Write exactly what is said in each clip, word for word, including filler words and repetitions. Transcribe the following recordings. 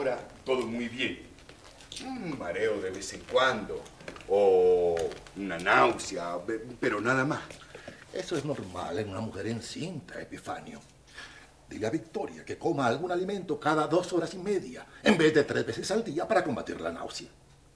ahora todo muy bien. Un mareo de vez en cuando, o una náusea, pero nada más. Eso es normal en una mujer encinta, Epifanio. Dile a Victoria que coma algún alimento cada dos horas y media, en vez de tres veces al día para combatir la náusea.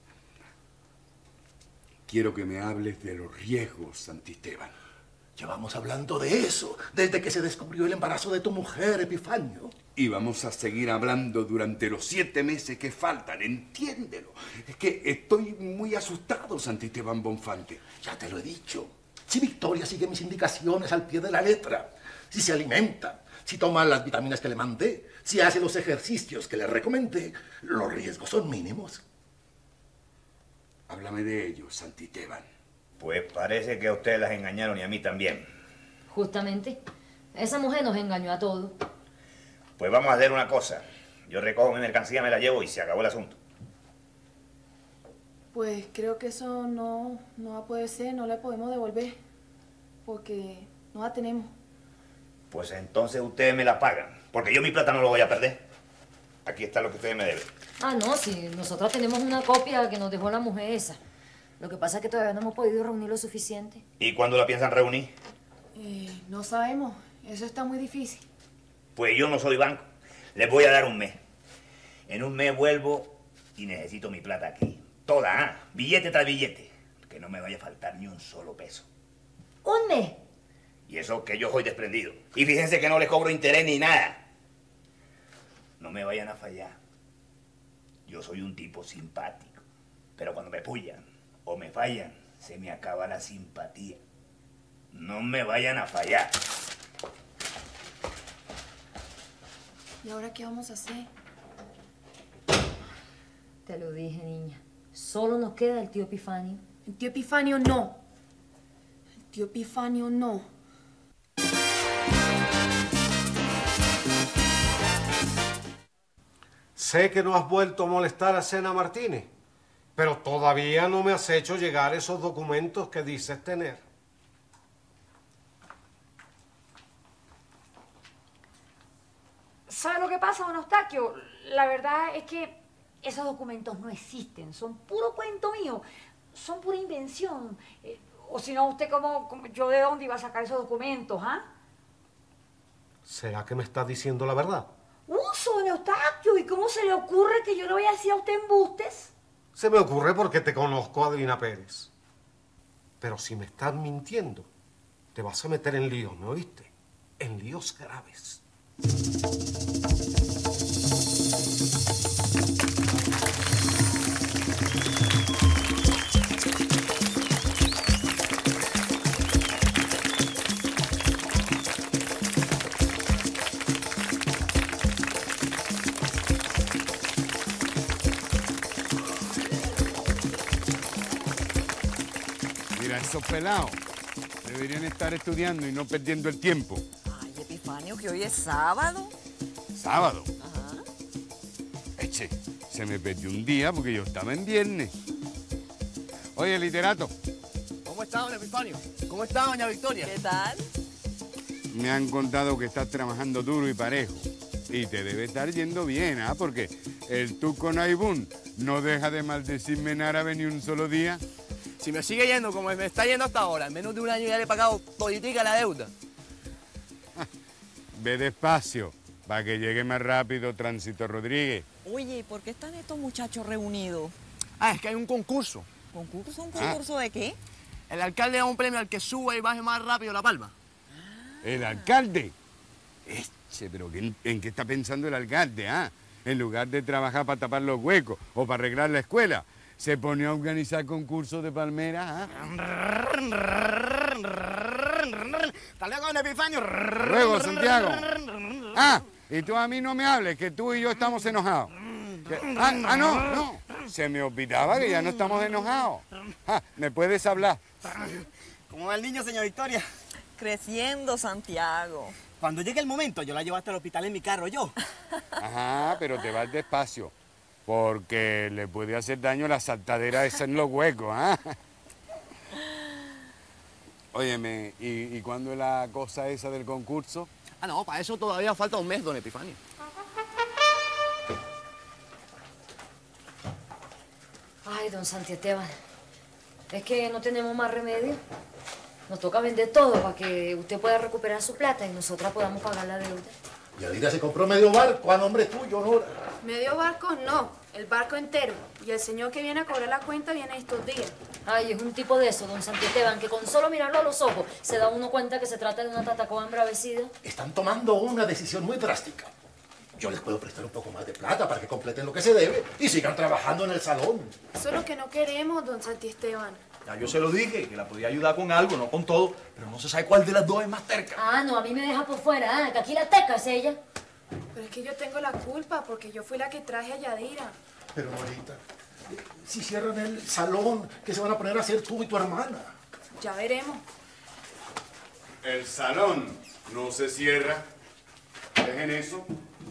Quiero que me hables de los riesgos, Santisteban. Llevamos hablando de eso desde que se descubrió el embarazo de tu mujer, Epifanio. Y vamos a seguir hablando durante los siete meses que faltan, entiéndelo. Es que estoy muy asustado, Santisteban Bonfante. Ya te lo he dicho. Si Victoria sigue mis indicaciones al pie de la letra, si se alimenta, si toma las vitaminas que le mandé, si hace los ejercicios que le recomendé, los riesgos son mínimos. Háblame de ellos, Santisteban. Pues parece que a ustedes las engañaron y a mí también. Justamente. Esa mujer nos engañó a todos. Pues vamos a hacer una cosa. Yo recojo mi mercancía, me la llevo y se acabó el asunto. Pues creo que eso no, no va a poder ser, no la podemos devolver. Porque no la tenemos. Pues entonces ustedes me la pagan. Porque yo mi plata no lo voy a perder. Aquí está lo que ustedes me deben. Ah, no, sí. Nosotros tenemos una copia que nos dejó la mujer esa. Lo que pasa es que todavía no hemos podido reunir lo suficiente. ¿Y cuándo la piensan reunir? Eh, no sabemos. Eso está muy difícil. Pues yo no soy banco. Les voy a dar un mes. En un mes vuelvo y necesito mi plata aquí. Toda, ¿ah? Billete tras billete. Que no me vaya a faltar ni un solo peso. ¿Un mes? Y eso que yo soy desprendido. Y fíjense que no les cobro interés ni nada. No me vayan a fallar. Yo soy un tipo simpático. Pero cuando me pullan o me fallan, se me acaba la simpatía. No me vayan a fallar. ¿Y ahora qué vamos a hacer? Te lo dije, niña. Solo nos queda el tío Epifanio. El tío Epifanio no. El tío Epifanio no. Sé que no has vuelto a molestar a Sena Martínez, pero todavía no me has hecho llegar esos documentos que dices tener. ¿Sabe lo que pasa, don Eustaquio? La verdad es que esos documentos no existen, son puro cuento mío, son pura invención. Eh, o si no, usted como, como yo de dónde iba a sacar esos documentos, ¿ah? ¿Será que me estás diciendo la verdad? Uso, don Eustaquio, ¿y cómo se le ocurre que yo le voy a decir a usted embustes? Se me ocurre porque te conozco, Adriana Pérez. Pero si me estás mintiendo, te vas a meter en líos, ¿me oíste? En líos graves. Mira, esos pelados deberían estar estudiando y no perdiendo el tiempo. Ay, Epifanio, que hoy es sábado. ¿Sábado? Ajá. Eche, se me perdió un día porque yo estaba en viernes. Oye, literato. ¿Cómo está, don Epifanio? ¿Cómo está, doña Victoria? ¿Qué tal? Me han contado que estás trabajando duro y parejo. Y te debe estar yendo bien, ¿ah? Porque el tuco Naibún no deja de maldecirme en árabe ni un solo día. Si me sigue yendo como me está yendo hasta ahora, en menos de un año ya le he pagado toditica la deuda. Ve despacio, para que llegue más rápido Tránsito Rodríguez. Oye, ¿y por qué están estos muchachos reunidos? Ah, es que hay un concurso. ¿Concurso? ¿Un concurso de qué? El alcalde da un premio al que suba y baje más rápido la palma. ¿El alcalde? Eche, pero ¿en, en qué está pensando el alcalde, ah? En lugar de trabajar para tapar los huecos o para arreglar la escuela, se pone a organizar concursos de palmeras, ¿ah? Hasta luego, don Epifanio. Luego, Santiago. Ah, y tú a mí no me hables, que tú y yo estamos enojados. Que- ah, ah, no, no. Se me olvidaba que ya no estamos enojados. Ah, ¿me puedes hablar? ¿Cómo va el niño, señora Victoria? Creciendo, Santiago. Cuando llegue el momento, yo la llevo hasta el hospital en mi carro, yo. Ajá, pero te vas despacio, porque le puede hacer daño la saltadera esa en los huecos, ¿ah? Óyeme, ¿y, ¿y cuándo es la cosa esa del concurso? Ah, no, para eso todavía falta un mes, don Epifanio. Ay, don Santi Esteban, es que no tenemos más remedio. Nos toca vender todo para que usted pueda recuperar su plata y nosotras podamos pagar la deuda. Yadira se compró medio barco a nombre tuyo, Nora. Medio barco no, el barco entero. Y el señor que viene a cobrar la cuenta viene estos días. Ay, es un tipo de eso, don Santi Esteban, que con solo mirarlo a los ojos se da uno cuenta que se trata de una tatacoa embravecida. Están tomando una decisión muy drástica. Yo les puedo prestar un poco más de plata para que completen lo que se debe y sigan trabajando en el salón. Eso es lo que no queremos, don Santi Esteban. Ya yo se lo dije, que la podía ayudar con algo, no con todo, pero no se sabe cuál de las dos es más terca. Ah, no, a mí me deja por fuera, ah, que aquí la teca es ella. Pero es que yo tengo la culpa porque yo fui la que traje a Yadira. Pero, Norita, si cierran el salón, ¿qué se van a poner a hacer tú y tu hermana? Ya veremos. El salón no se cierra. Dejen eso.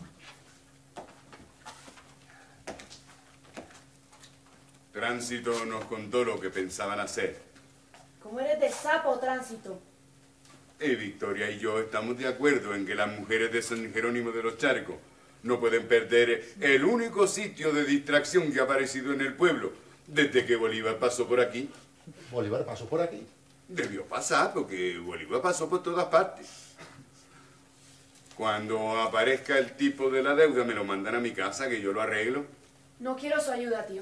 Tránsito nos contó lo que pensaban hacer. ¿Cómo eres de sapo, Tránsito? Y Victoria y yo estamos de acuerdo en que las mujeres de San Jerónimo de los Charcos no pueden perder el único sitio de distracción que ha aparecido en el pueblo desde que Bolívar pasó por aquí. Bolívar pasó por aquí. Debió pasar porque Bolívar pasó por todas partes. Cuando aparezca el tipo de la deuda me lo mandan a mi casa que yo lo arreglo. No quiero su ayuda, tío.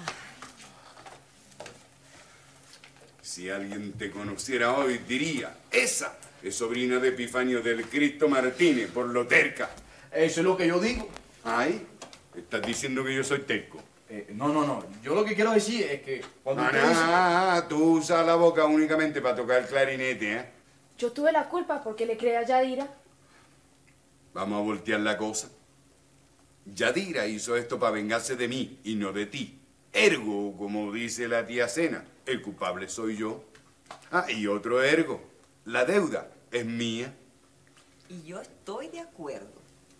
Si alguien te conociera hoy, diría, esa es sobrina de Epifanio del Cristo Martínez, por lo terca. Eso es lo que yo digo. Ay, estás diciendo que yo soy terco. Eh, no, no, no. Yo lo que quiero decir es que cuando Ah, usted dice- ah, tú usas la boca únicamente para tocar el clarinete, ¿eh? Yo tuve la culpa porque le creé a Yadira. Vamos a voltear la cosa. Yadira hizo esto para vengarse de mí y no de ti. Ergo, como dice la tía Sena, el culpable soy yo. Ah, y otro ergo, la deuda es mía. Y yo estoy de acuerdo.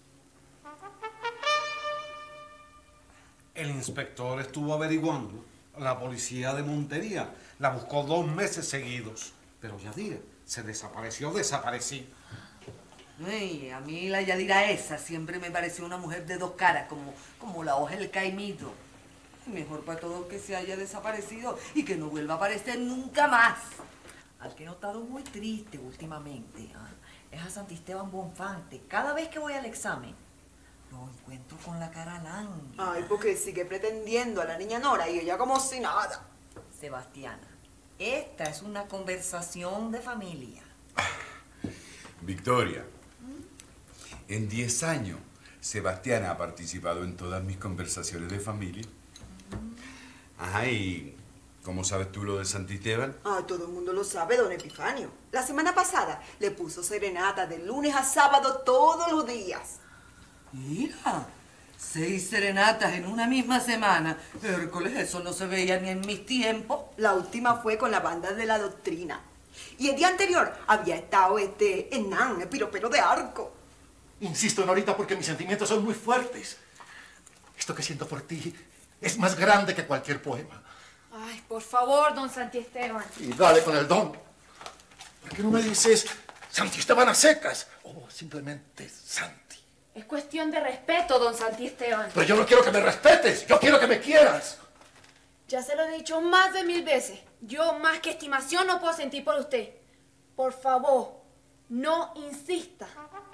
El inspector estuvo averiguando. La policía de Montería la buscó dos meses seguidos. Pero Yadira se desapareció desaparecida. Ay, a mí la Yadira esa siempre me pareció una mujer de dos caras, como, como la hoja del caimito. Mejor para todos que se haya desaparecido y que no vuelva a aparecer nunca más. Al que he notado muy triste últimamente, ¿ah? Es a Santisteban Bonfante. Cada vez que voy al examen, lo encuentro con la cara lánguida. Ay, porque sigue pretendiendo a la niña Nora y ella como si nada. Sebastiana, esta es una conversación de familia. Victoria, en diez años, Sebastián ha participado en todas mis conversaciones de familia. Ajá, ¿y cómo sabes tú lo de Santisteban? Ay, todo el mundo lo sabe, don Epifanio. La semana pasada le puso serenata de lunes a sábado todos los días. Mira, seis serenatas en una misma semana. Hércules, eso no se veía ni en mis tiempos. La última fue con la banda de la doctrina. Y el día anterior había estado este Hernán, el piropero de Arco. Insisto, Norita, porque mis sentimientos son muy fuertes. Esto que siento por ti es más grande que cualquier poema. Ay, por favor, don Santi Esteban. Y dale con el don. ¿Por qué no me dices Santi Esteban a secas? O simplemente Santi. Es cuestión de respeto, don Santi Esteban. Pero yo no quiero que me respetes, yo quiero que me quieras. Ya se lo he dicho más de mil veces. Yo más que estimación no puedo sentir por usted. Por favor, no insista.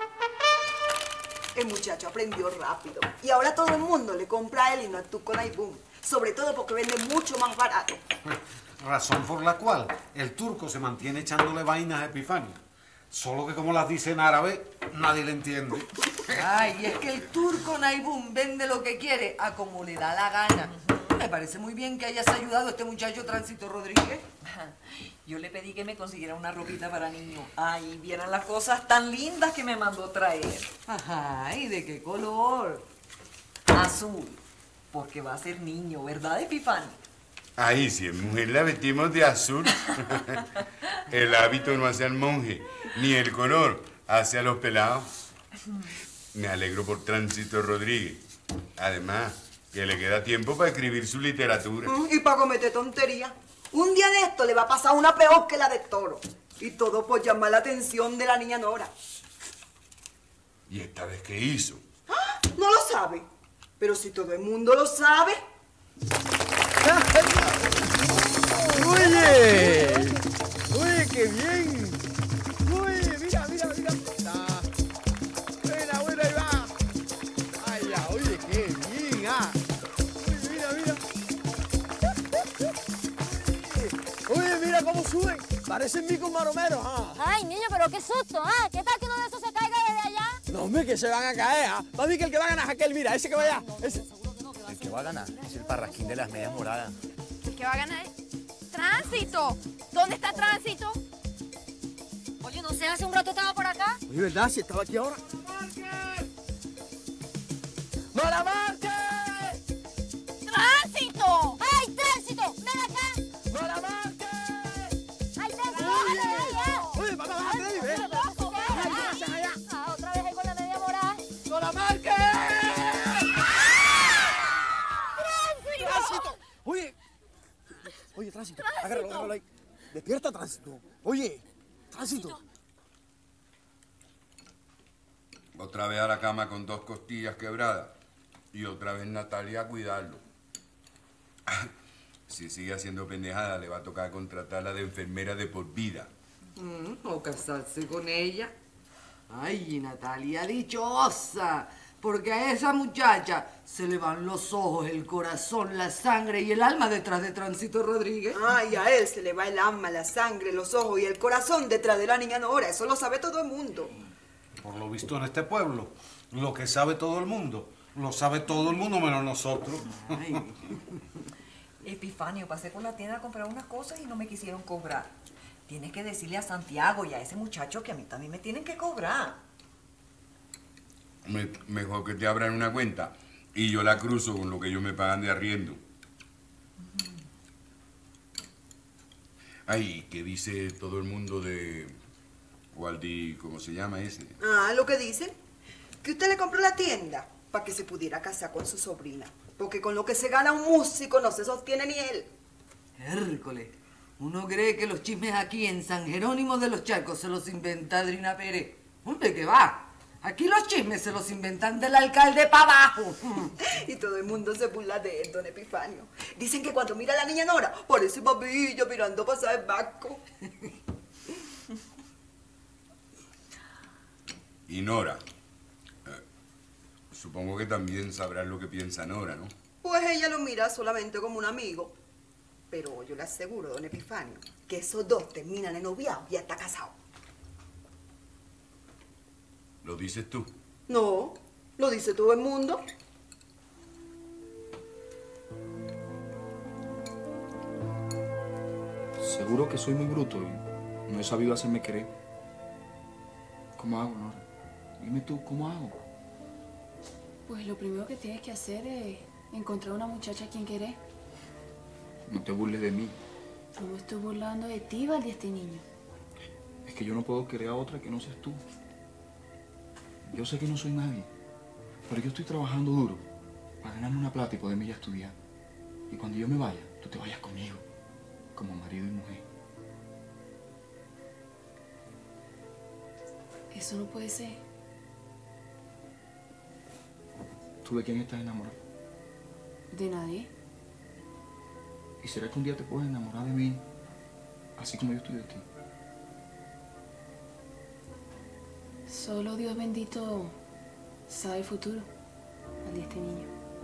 El muchacho aprendió rápido. Y ahora todo el mundo le compra a él y no a Tuco Naibum. Sobre todo porque vende mucho más barato. Razón por la cual el turco se mantiene echándole vainas a Epifanio. Solo que como las dice en árabe, nadie le entiende. Ay, y es que el turco Naibum vende lo que quiere a como le da la gana. Me parece muy bien que hayas ayudado a este muchacho Tránsito Rodríguez. Yo le pedí que me consiguiera una ropita para niño. Ay, vieran las cosas tan lindas que me mandó traer. Ajá, ¿y de qué color? Azul, porque va a ser niño, ¿verdad, Epifanio? Ahí, si es mujer la vestimos de azul. El hábito no hace al monje, ni el color hace a los pelados. Me alegro por Tránsito Rodríguez. Además, que le queda tiempo para escribir su literatura. Mm, y para cometer tonterías. Un día de esto le va a pasar una peor que la de Toro. Y todo por llamar la atención de la niña Nora. ¿Y esta vez qué hizo? ¡Ah! No lo sabe. Pero si todo el mundo lo sabe. ¡Oye! ¡Oye, qué bien! ¡Oye, mira, mira, mira! Está. Buena, buena, ahí va. ¡Ay, ya! ¡Oye, qué bien! ¡Ah! ¡Oye, mira, mira! Oye, oye, mira cómo suben. Parecen micos maromeros, ¿ah? Ay, niño, pero qué susto, ¿ah? ¿Qué tal que uno de esos se caiga desde allá? No, hombre, que se van a caer, ¿ah? Va a ver que el que va a ganar es aquel, mira, ese que va allá. Ese. El que va a ganar es el parrasquín de las medias moradas. ¿El que va a ganar? ¡Tránsito! ¿Dónde está Tránsito? Oye, no sé, hace un rato estaba por acá. Oye, ¿verdad? Si estaba aquí ahora. ¡No la marques! ¡Tránsito! ¡Ay, Tránsito! ¡Ven acá! ¡No la marques! ¡Ay, Tránsito! ¡Bájale de ahí, ya! Oye, papá, bájate de ahí, ven. Ah, otra vez ahí con la media morada. ¡No la marques! ¡Tránsito! Oye, oye, Tránsito, agárralo, agárralo ahí. Despierta, Tránsito. Oye, Tránsito. Otra vez a la cama con dos costillas quebradas. Y otra vez Natalia a cuidarlo. Si sigue haciendo pendejada, le va a tocar contratarla de enfermera de por vida. Mm, o casarse con ella. Ay, Natalia, dichosa. Porque a esa muchacha se le van los ojos, el corazón, la sangre y el alma detrás de Tránsito Rodríguez. Ay, a él se le va el alma, la sangre, los ojos y el corazón detrás de la niña Nora. Eso lo sabe todo el mundo. Por lo visto en este pueblo, lo que sabe todo el mundo, lo sabe todo el mundo menos nosotros. Ay. Epifanio, pasé por la tienda a comprar unas cosas y no me quisieron cobrar. Tienes que decirle a Santiago y a ese muchacho que a mí también me tienen que cobrar. Me- mejor que te abran una cuenta y yo la cruzo con lo que ellos me pagan de arriendo. Ay, ¿qué dice todo el mundo de Waldi, cómo se llama ese? Ah, lo que dicen, que usted le compró la tienda para que se pudiera casar con su sobrina. Porque con lo que se gana un músico no se sostiene ni él. Hércules, uno cree que los chismes aquí en San Jerónimo de los Charcos se los inventa Adriana Pérez. ¿Dónde que va? Aquí los chismes se los inventan del alcalde para abajo. Y todo el mundo se burla de él, don Epifanio. Dicen que cuando mira a la niña Nora, parece babilla mirando pasar el barco. Y Nora. Eh, supongo que también sabrás lo que piensa Nora, ¿no? Pues ella lo mira solamente como un amigo. Pero yo le aseguro, don Epifanio, que esos dos terminan en noviazgo y ya está casado. ¿Lo dices tú? No, lo dice todo el mundo. Seguro que soy muy bruto y no he sabido hacerme querer. ¿Cómo hago, Nora? Dime tú, ¿cómo hago? Pues lo primero que tienes que hacer es encontrar una muchacha a quien querer. No te burles de mí. No me estoy burlando de ti, Valdi, este niño. Es que yo no puedo querer a otra que no seas tú. Yo sé que no soy nadie, pero yo estoy trabajando duro para ganarme una plata y poderme ir a estudiar. Y cuando yo me vaya, tú te vayas conmigo, como marido y mujer. Eso no puede ser. ¿Tú de quién estás enamorado? De nadie. ¿Y será que un día te puedes enamorar de mí, así como yo estoy de ti? Solo Dios bendito sabe el futuro, Valdi, este niño.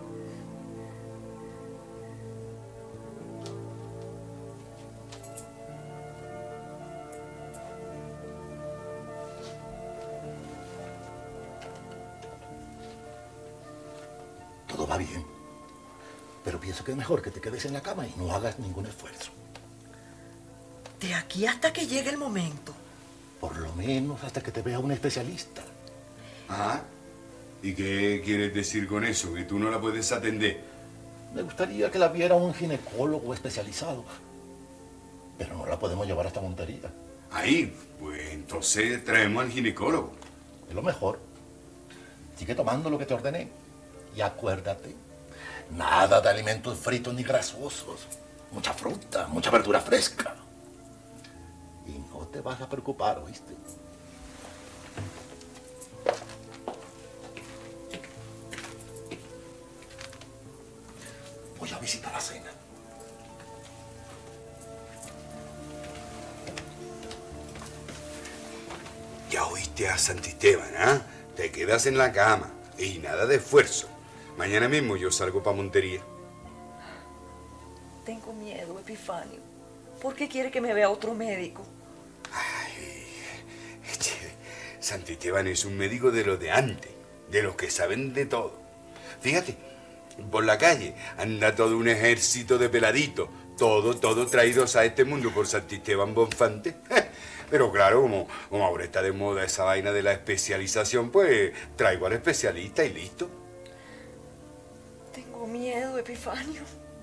Todo va bien. Pero pienso que es mejor que te quedes en la cama y no hagas ningún esfuerzo. De aquí hasta que llegue el momento. Por lo menos hasta que te vea un especialista. Ah, ¿y qué quieres decir con eso? ¿Que tú no la puedes atender? Me gustaría que la viera un ginecólogo especializado. Pero no la podemos llevar hasta Montería. Ahí, pues entonces traemos al ginecólogo. Es lo mejor. Sigue tomando lo que te ordené. Y acuérdate, nada de alimentos fritos ni grasosos. Mucha fruta, mucha verdura fresca. Y no te vas a preocupar, ¿oíste? Voy a visitar la cena. Oíste a Santisteban, ¿ah? Te quedas en la cama y nada de esfuerzo. Mañana mismo yo salgo para Montería. Tengo miedo, Epifanio. ¿Por qué quiere que me vea otro médico? Ay, che, Santisteban es un médico de los de antes, de los que saben de todo. Fíjate, por la calle anda todo un ejército de peladitos, todo, todo traídos a este mundo por Santisteban Bonfante. Pero claro, como, como ahora está de moda esa vaina de la especialización, pues traigo al especialista y listo. Tengo miedo, Epifanio.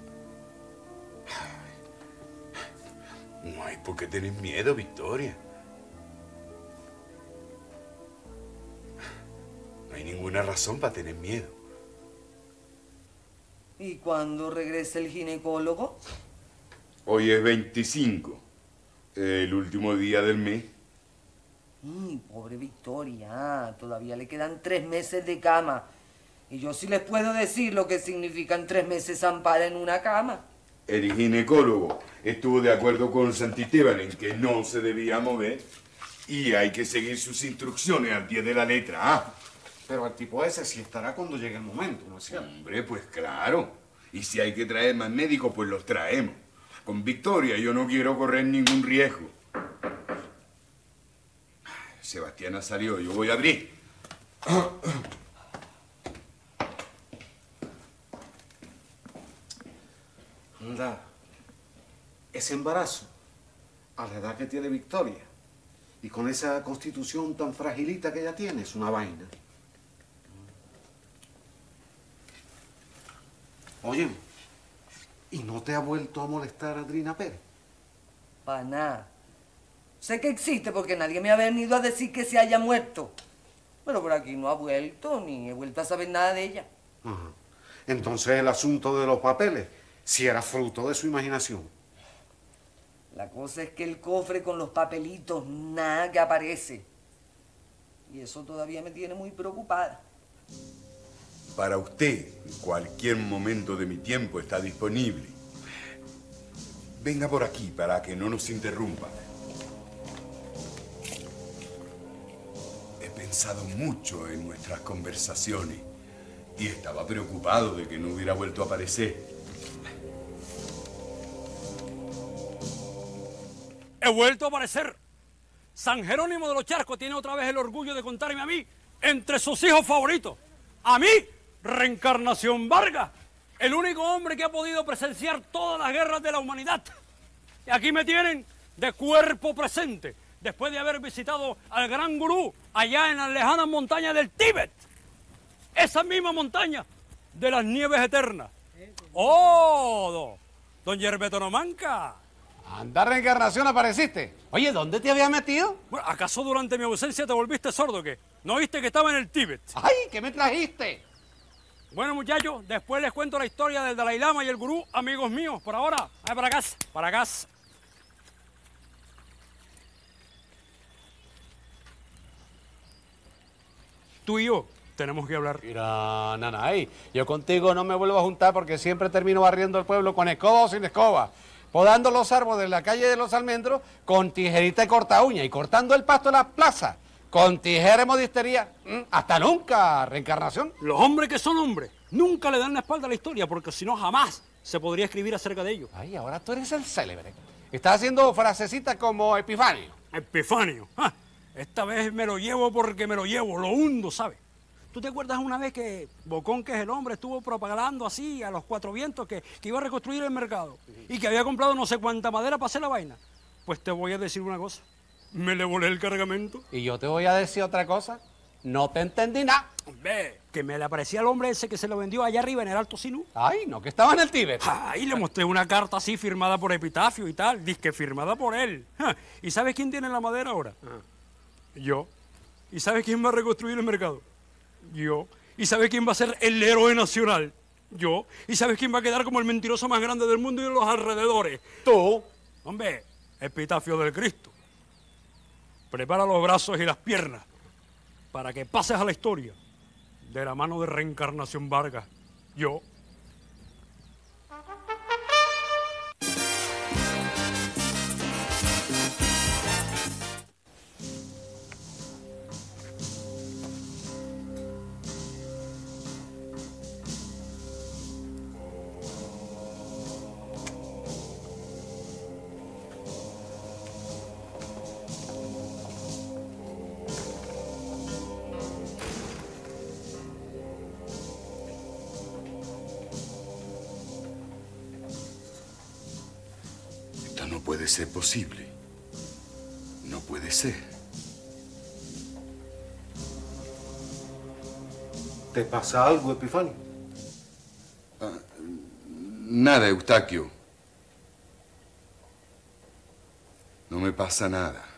No hay por qué tener miedo, Victoria. No hay ninguna razón para tener miedo. ¿Y cuándo regresa el ginecólogo? Hoy es veinticinco, el último día del mes. Mm, pobre Victoria, todavía le quedan tres meses de cama. Y yo sí les puedo decir lo que significan tres meses Ampara en una cama. El ginecólogo estuvo de acuerdo con Santisteban en que no se debía mover y hay que seguir sus instrucciones al pie de la letra. ¿Ah? Pero el tipo ese sí estará cuando llegue el momento, ¿no es cierto? Hombre, pues claro. Y si hay que traer más médicos, pues los traemos. Con Victoria yo no quiero correr ningún riesgo. Sebastiana salió, yo voy a abrir. Anda, ese embarazo, a la edad que tiene Victoria, y con esa constitución tan fragilita que ella tiene, es una vaina. Oye, ¿y no te ha vuelto a molestar Adriana Pérez? Para nada. Sé que existe porque nadie me ha venido a decir que se haya muerto. Pero por aquí no ha vuelto, ni he vuelto a saber nada de ella. Ajá. Entonces el asunto de los papeles, si era fruto de su imaginación. La cosa es que el cofre con los papelitos, nada que aparece. Y eso todavía me tiene muy preocupada. Para usted, en cualquier momento de mi tiempo está disponible. Venga por aquí para que no nos interrumpa. He pensado mucho en nuestras conversaciones y estaba preocupado de que no hubiera vuelto a aparecer. He vuelto a aparecer. San Jerónimo de los Charcos tiene otra vez el orgullo de contarme a mí entre sus hijos favoritos. A mí, Reencarnación Vargas, el único hombre que ha podido presenciar todas las guerras de la humanidad. Y aquí me tienen de cuerpo presente, después de haber visitado al gran gurú allá en las lejanas montañas del Tíbet. Esa misma montaña de las nieves eternas. ¡Oh! Don Yerbeto Nomanca. Anda, Reencarnación, apareciste. Oye, ¿dónde te había metido? Bueno, ¿acaso durante mi ausencia te volviste sordo o qué? ¿No viste que estaba en el Tíbet? ¡Ay, qué me trajiste! Bueno, muchachos, después les cuento la historia del Dalai Lama y el gurú, amigos míos. Por ahora, ay, para casa, para casa. Tú y yo tenemos que hablar. Mira, Nanay, yo contigo no me vuelvo a juntar porque siempre termino barriendo el pueblo con escoba o sin escoba, podando los árboles de la calle de los almendros con tijerita y corta uña y cortando el pasto de la plaza con tijera y modistería. ¿Mm? Hasta nunca, Reencarnación. Los hombres que son hombres nunca le dan la espalda a la historia porque si no jamás se podría escribir acerca de ellos. Ay, ahora tú eres el célebre. Estás haciendo frasecitas como Epifanio. Epifanio. ¡Ja! Esta vez me lo llevo porque me lo llevo, lo hundo, ¿sabes? ¿Tú te acuerdas una vez que Bocón, que es el hombre, estuvo propagando así a los cuatro vientos que, que iba a reconstruir el mercado y que había comprado no sé cuánta madera para hacer la vaina? Pues te voy a decir una cosa. Me le volé el cargamento. Y yo te voy a decir otra cosa. No te entendí nada. Ve, que me le aparecía al hombre ese que se lo vendió allá arriba en el Alto Sinú. Ay, no, que estaba en el Tíbet. Ay, le mostré una carta así firmada por Epitafio y tal. Dice firmada por él. Ja. ¿Y sabes quién tiene la madera ahora? Ajá. Yo. ¿Y sabes quién va a reconstruir el mercado? Yo. ¿Y sabes quién va a ser el héroe nacional? Yo. ¿Y sabes quién va a quedar como el mentiroso más grande del mundo y de los alrededores? Tú. Hombre, Epitafio del Cristo. Prepara los brazos y las piernas para que pases a la historia de la mano de Reencarnación Vargas. Yo. puede ser posible. No puede ser. ¿Te pasa algo, Epifanio? Ah, nada, Eustaquio. No me pasa nada.